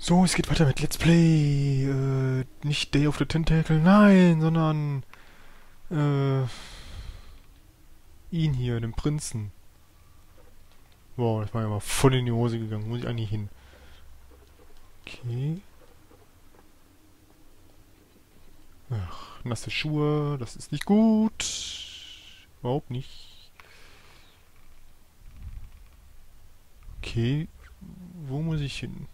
So, es geht weiter mit Let's Play. Nicht Day of the Tentacle, nein, sondern ihn hier, den Prinzen. Wow, das war ja mal voll in die Hose gegangen. Muss ich eigentlich hin. Okay. Ach, nasse Schuhe, das ist nicht gut. Überhaupt nicht. Okay, wo muss ich hin?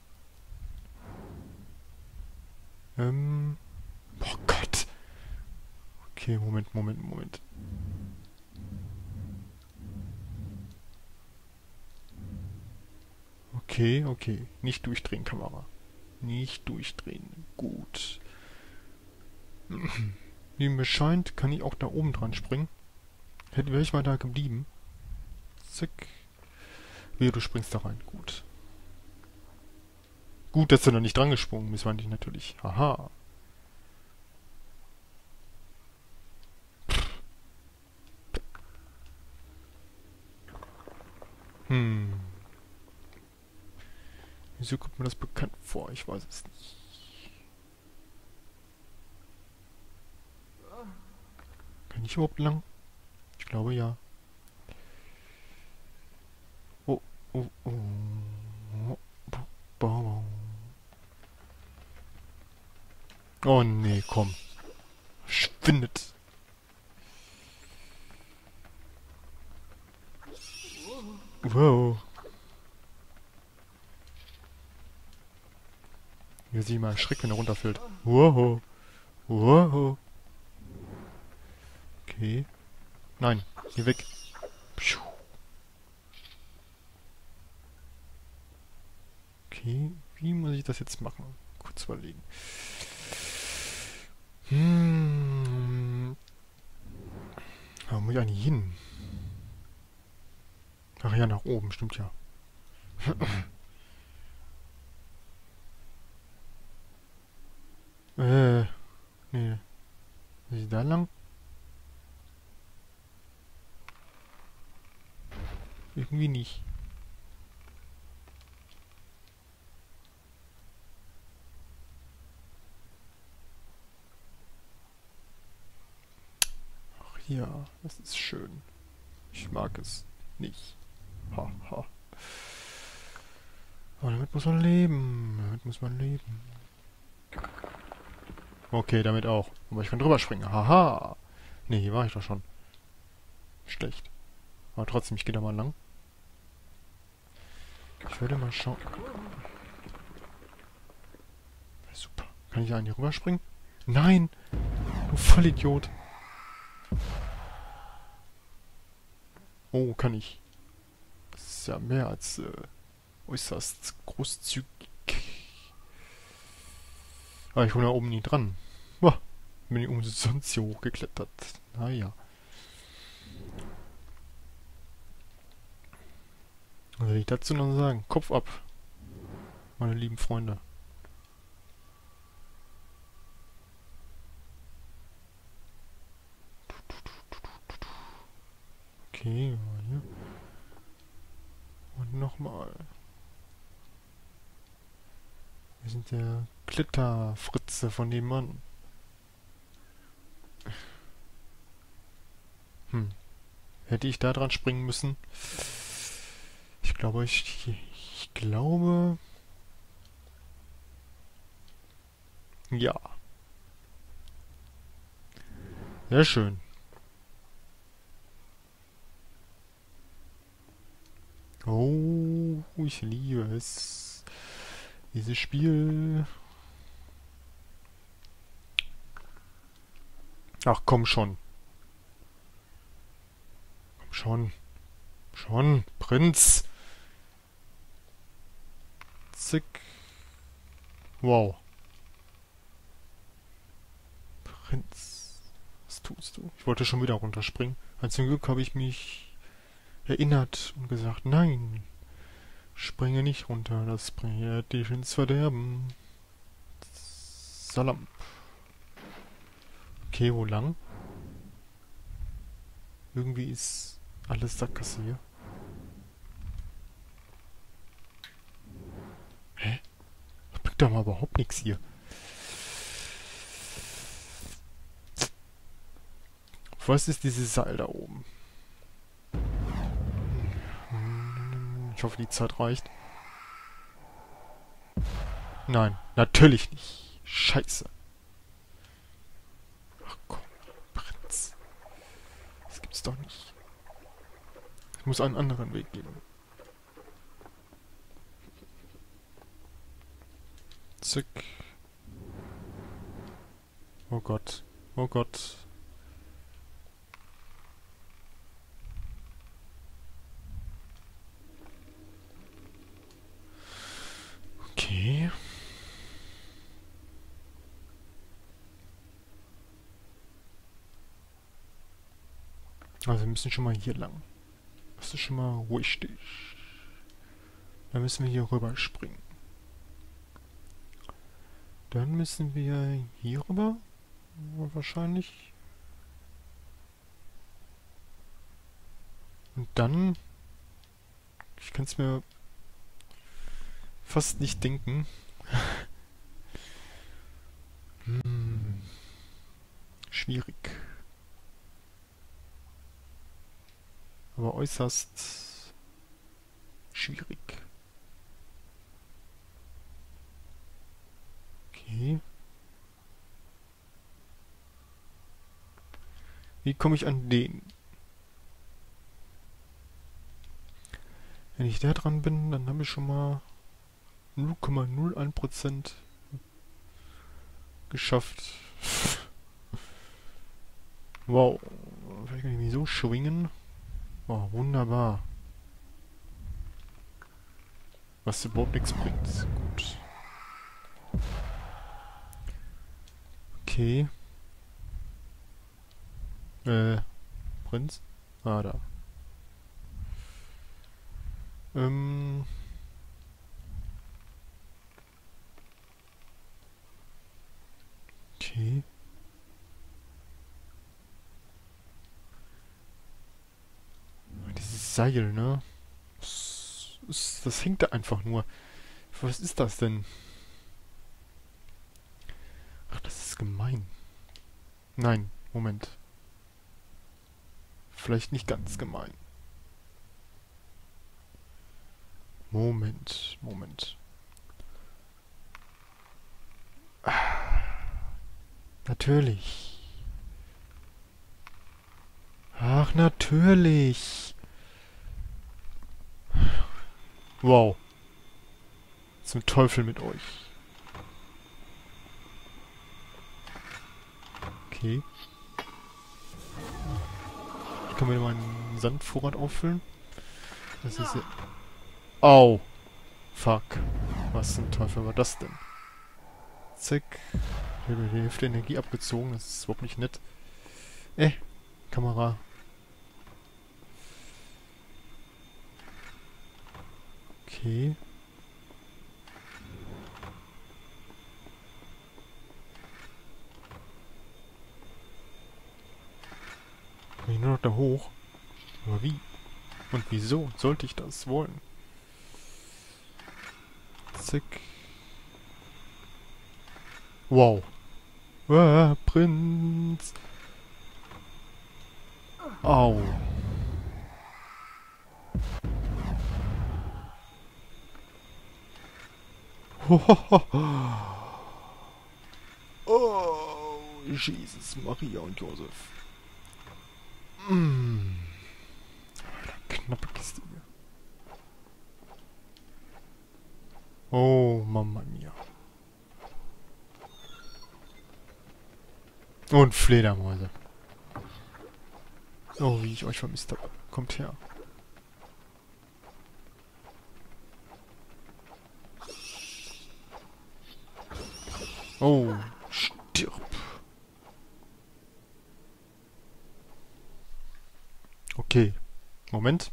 Oh Gott. Okay, Moment. Okay. Nicht durchdrehen, Kamera. Nicht durchdrehen. Gut. Wie mir scheint, kann ich auch da oben dran springen. Wäre ich mal da geblieben. Zack. Wehe, du springst da rein. Gut. Gut, dass du noch nicht dran gesprungen bist, meinte ich natürlich. Haha. Hm. Wieso kommt mir das bekannt vor? Ich weiß es nicht. Kann ich überhaupt lang? Ich glaube ja. Oh, oh, oh. Oh nee, komm. Schwindet. Wow. Hier sieh mal einen Schreck, wenn er runterfällt. Wow. Wow. Okay. Nein, geh weg. Pschuh. Okay, wie muss ich das jetzt machen? Kurz überlegen. Wo muss ich eigentlich hin? Ach ja, nach oben, stimmt ja. Nee. Muss ich da lang? Irgendwie nicht. Ach ja, das ist schön. Ich mag es nicht. Haha. Aber damit muss man leben. Okay, damit auch. Aber ich kann drüber springen. Haha. Nee, hier war ich doch schon. Schlecht. Aber trotzdem, ich gehe da mal lang. Ich würde mal schauen. Super. Kann ich eigentlich rüberspringen? Nein! Du Vollidiot. Oh, kann ich. Das ist ja mehr als äußerst großzügig. Aber ich komme da oben nie dran. Boah, bin ich umsonst hier hochgeklettert. Naja. Was soll ich dazu noch sagen? Kopf ab, meine lieben Freunde. Okay, mal hier. Und nochmal. Wir sind der Glitterfritze von nebenan. Hätte ich da dran springen müssen? Ich glaube... Ja. Sehr schön. Oh, ich liebe es. Dieses Spiel. Ach, komm schon. Schon, Prinz. Zick. Wow. Prinz. Was tust du? Ich wollte schon wieder runterspringen. Zum Glück habe ich mich erinnert und gesagt, nein, springe nicht runter, das bringt dich ins Verderben. Salam. Okay, wo lang? Irgendwie ist alles Sackgasse hier. Hä? bringt doch mal überhaupt nichts hier. Was ist dieses Seil da oben? Ich hoffe, die Zeit reicht. Nein, natürlich nicht. Scheiße. Ach komm, Prinz. Das gibt's doch nicht. Es muss einen anderen Weg geben. Zick. Oh Gott. Oh Gott. Okay. Also wir müssen schon mal hier lang. Das ist schon mal richtig. Dann müssen wir hier rüber springen. Dann müssen wir hier rüber. Wahrscheinlich. Und dann... Ich kann es mir fast nicht denken. Schwierig. Aber äußerst schwierig. Okay. Wie komme ich an den? Wenn ich da dran bin, dann habe ich schon mal 0,01% geschafft. Wow. Vielleicht kann ich mich so schwingen. Oh, wunderbar. Was überhaupt nichts bringt. Gut. Okay. Prinz? Ah, da. Okay. Dieses Seil, ne? Das hängt da einfach nur. Was ist das denn? Ach, das ist gemein. Nein, Moment. Vielleicht nicht ganz gemein. Moment. Natürlich. Ach, natürlich. Wow. Zum Teufel mit euch. Okay. Ich kann mir meinen Sandvorrat auffüllen. Das ist ja... Au. Fuck. Was zum Teufel war das denn? Zack. Ich habe die Hälfte Energie abgezogen. Das ist überhaupt nicht nett. Kamera. Okay. Kann ich nur noch da hoch? Aber wie? Und wieso sollte ich das wollen? Zack. Wow. Ah, Prinz. Au. Oh, Jesus, Maria und Josef. Knappe Kiste hier. Oh, Mama mia. Und Fledermäuse. Oh, wie ich euch vermisst habe. Kommt her. Oh, stirb. Okay. Moment.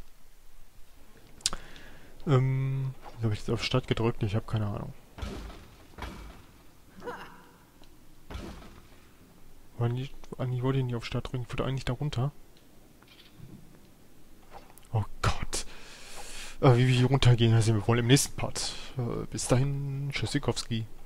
Habe ich jetzt auf Start gedrückt? Ich habe keine Ahnung. Eigentlich wollte ich nicht auf Start drücken. Ich wollte eigentlich da runter. Oh Gott. Wie wir hier runtergehen, das sehen wir wohl im nächsten Part. Bis dahin, Tschüssikowski.